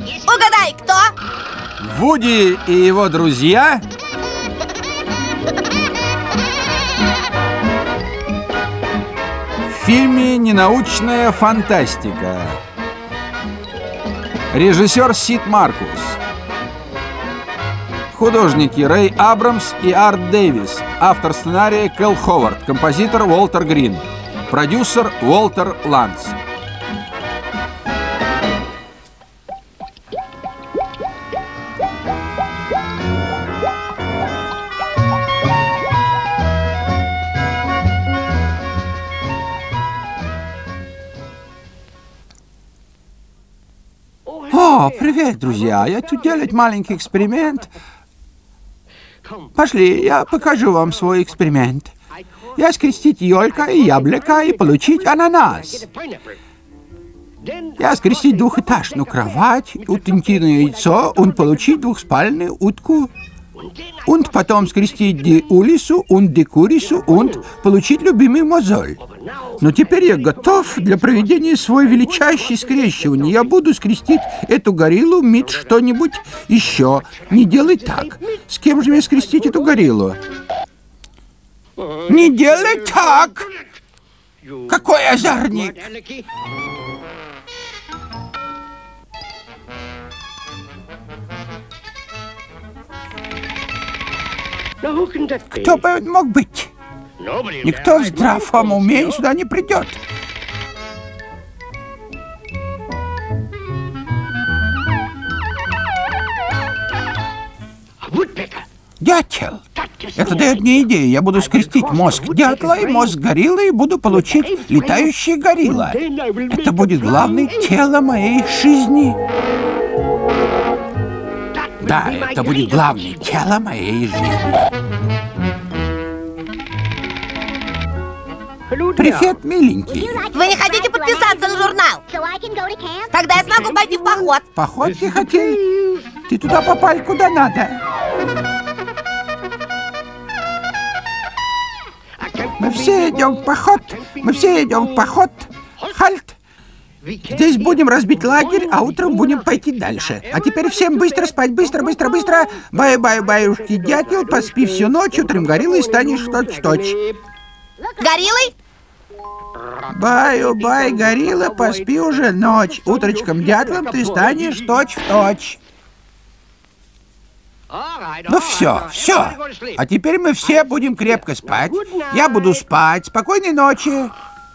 Угадай, кто? Вуди и его друзья. В фильме «Ненаучная фантастика». Режиссер Сид Маркус. Художники Рэй Абрамс и Арт Дэвис. Автор сценария Кэл Ховард. Композитор Уолтер Грин. Продюсер Уолтер Ланц. О, привет, друзья. Я тут делать маленький эксперимент. Пошли, я покажу вам свой эксперимент. Я скрестить ёлька и яблоко и получить ананас. Я скрестить двухэтажную кровать, утонченное яйцо, он получить двухспальную утку. Und потом скрестить ди улису, und ди курису, und получить любимый мозоль. Но теперь я готов для проведения свой величайший скрещивание. Я буду скрестить эту гориллу, мит что-нибудь еще. Не делай так. С кем же мне скрестить эту гориллу? Не делай так! Какой озорник! Кто бы он мог быть? Никто в здравом уме сюда не придет. Дятел. Это дает мне идею. Я буду скрестить мозг дятла и мозг гориллы и буду получить летающий горилла. Это будет главное тело моей жизни. Да, это будет главное тело моей жизни. Привет, миленький. Вы не хотите подписаться на журнал? Тогда я смогу пойти в поход. Поход ты хотел? Ты туда попал куда надо. Мы все идем в поход. Мы все идем в поход. Хальт. Здесь будем разбить лагерь, а утром будем пойти дальше. А теперь всем быстро спать, быстро, быстро, быстро. Баю-баю-баюшки, дятел, поспи всю ночь, утром гориллой станешь точь-точь. Гориллой? Баю-бай, горилла, поспи уже ночь. Утречком дятлом ты станешь точь-в-точь. Ну все, все. А теперь мы все будем крепко спать. Я буду спать. Спокойной ночи.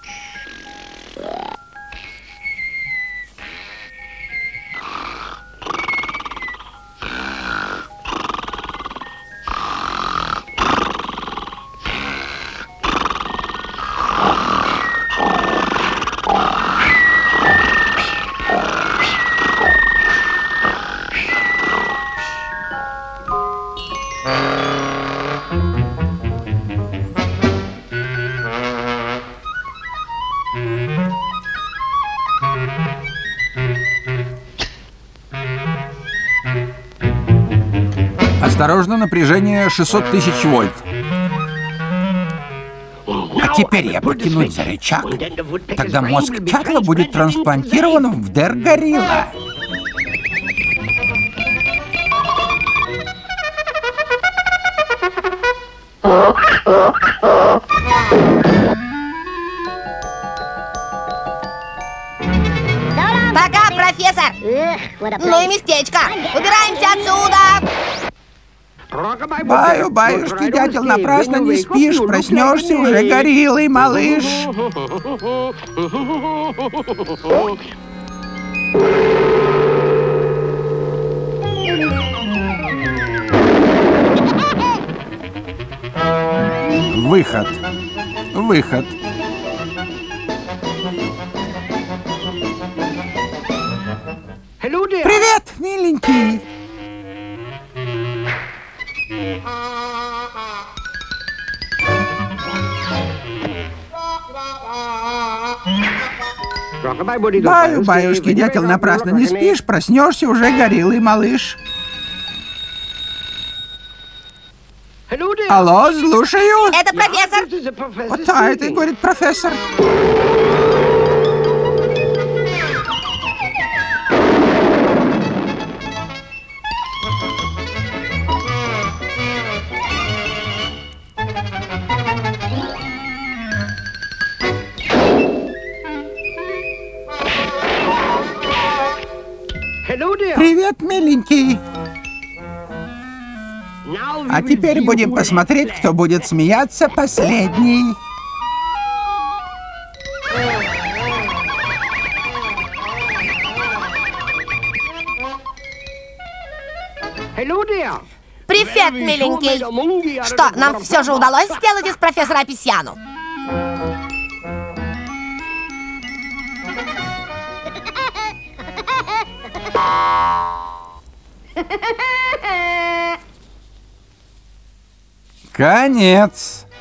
Осторожно, напряжение 600 тысяч вольт. А теперь я потянуть за рычаг. Тогда мозг дятла будет трансплантирован в дер-горилла. Пока, профессор. Ну и местечко. Убираемся отсюда. Баю-баюшки, дятел, напрасно не спишь. Проснешься уже гориллой, малыш. Выход. Выход. Привет, миленький. Баю-баюшки, дятел, напрасно не спишь. Проснешься уже гориллой, малыш. Алло, слушаю. Это профессор. Вот это, говорит профессор. Привет, миленький. А теперь будем посмотреть, кто будет смеяться последний. Привет, миленький. Что, нам все же удалось сделать из профессора Аписьяну? Конец.